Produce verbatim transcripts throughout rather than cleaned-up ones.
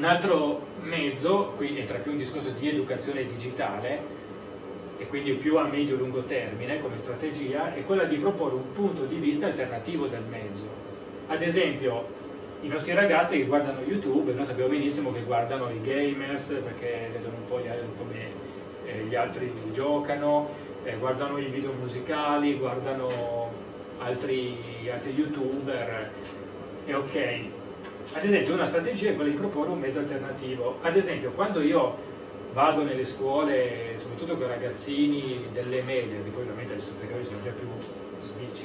Un altro mezzo, qui entra più un discorso di educazione digitale, e quindi più a medio-lungo termine come strategia, è quella di proporre un punto di vista alternativo del mezzo. Ad esempio, i nostri ragazzi che guardano YouTube, noi sappiamo benissimo che guardano i gamers perché vedono un po' gli, come eh, gli altri giocano, eh, guardano i video musicali, guardano altri, altri youtuber, e ok. Ad esempio una strategia è quella di proporre un mezzo alternativo. Ad esempio quando io vado nelle scuole, soprattutto con i ragazzini delle medie, che poi ovviamente le superiori sono già più sdici,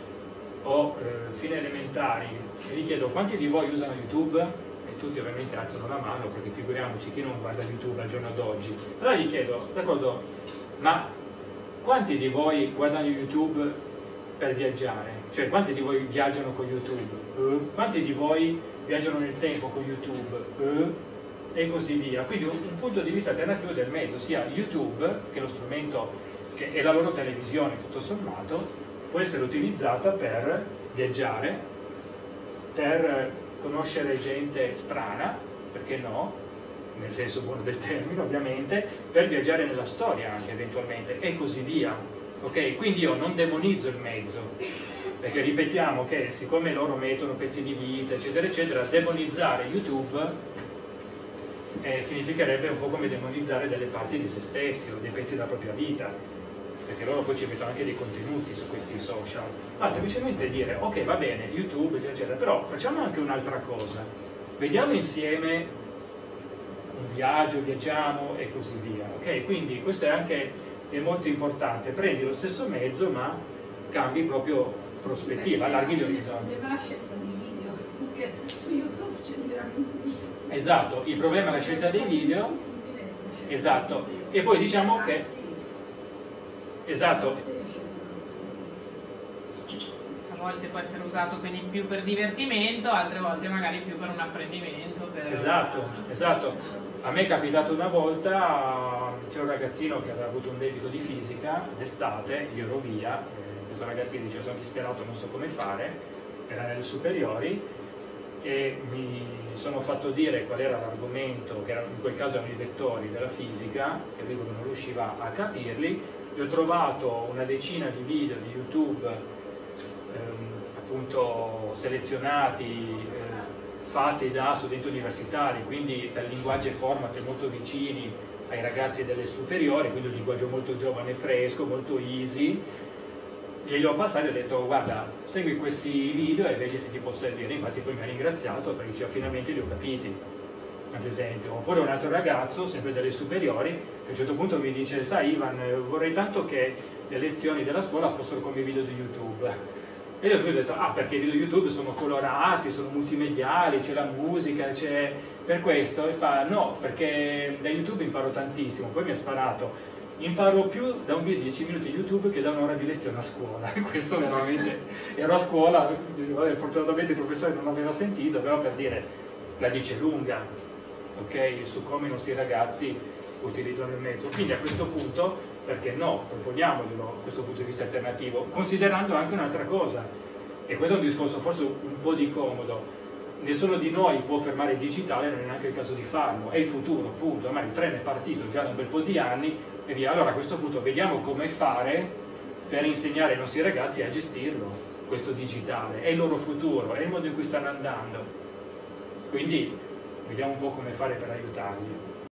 o eh, fine elementari, e gli chiedo quanti di voi usano YouTube, e tutti ovviamente alzano la mano perché figuriamoci chi non guarda YouTube al giorno d'oggi. Allora gli chiedo, d'accordo, ma quanti di voi guardano YouTube per viaggiare? Cioè quanti di voi viaggiano con YouTube? Uh, quanti di voi viaggiano nel tempo con YouTube? Uh, e così via. Quindi un, un punto di vista alternativo del mezzo, sia YouTube, che è lo strumento che è la loro televisione tutto sommato, può essere utilizzata per viaggiare, per conoscere gente strana, perché no, nel senso buono del termine ovviamente, per viaggiare nella storia anche eventualmente, e così via. Ok? Quindi io non demonizzo il mezzo, perché ripetiamo che siccome loro mettono pezzi di vita, eccetera, eccetera, demonizzare YouTube eh, significherebbe un po' come demonizzare delle parti di se stessi o dei pezzi della propria vita, perché loro poi ci mettono anche dei contenuti su questi social, ma semplicemente dire ok, va bene, YouTube eccetera, eccetera, però facciamo anche un'altra cosa, vediamo insieme un viaggio, viaggiamo e così via, ok? Quindi questo è anche è molto importante, prendi lo stesso mezzo ma cambi proprio prospettiva, allarghi gli orizzonti. È una scelta di video, perché su YouTube c'è veramente di tutto. Esatto, il problema è la scelta dei video, esatto, e poi diciamo che esatto. A volte può essere usato quindi più per divertimento, altre volte magari più per un apprendimento. Per... Esatto, esatto. A me è capitato una volta, c'era un ragazzino che aveva avuto un debito di fisica d'estate, io ero via, eh, questo ragazzino diceva sono disperato, non so come fare, era nelle superiori, e mi sono fatto dire qual era l'argomento, che in quel caso erano i vettori della fisica, e lui non riusciva a capirli. Io ho trovato una decina di video di YouTube ehm, appunto selezionati, eh, fatti da studenti universitari, quindi dal linguaggio e format molto vicini ai ragazzi delle superiori, quindi un linguaggio molto giovane e fresco, molto easy. Glieli ho passati e ho detto guarda, segui questi video e vedi se ti può servire. Infatti poi mi ha ringraziato perché diceva finalmente li ho capiti, ad esempio. Oppure un altro ragazzo, sempre delle superiori, che a un certo punto mi dice sai Ivan, vorrei tanto che le lezioni della scuola fossero come i video di YouTube. E io ho detto ah, perché i video YouTube sono colorati, sono multimediali, c'è la musica, c'è per questo. E fa no, perché da YouTube imparo tantissimo. Poi mi ha sparato, imparo più da un video di dieci minuti YouTube che da un'ora di lezione a scuola. Questo veramente, ero a scuola, fortunatamente il professore non aveva sentito, però per dire, la dice lunga, ok, su come i nostri ragazzi utilizzano il mezzo. Quindi a questo punto, perché no, proponiamoglielo questo punto di vista alternativo, considerando anche un'altra cosa, e questo è un discorso forse un po' di comodo, nessuno di noi può fermare il digitale, non è neanche il caso di farlo, è il futuro, appunto, ormai il treno è partito già da un bel po' di anni e via. Allora a questo punto vediamo come fare per insegnare ai nostri ragazzi a gestirlo, questo digitale, è il loro futuro, è il modo in cui stanno andando, quindi vediamo un po' come fare per aiutarli.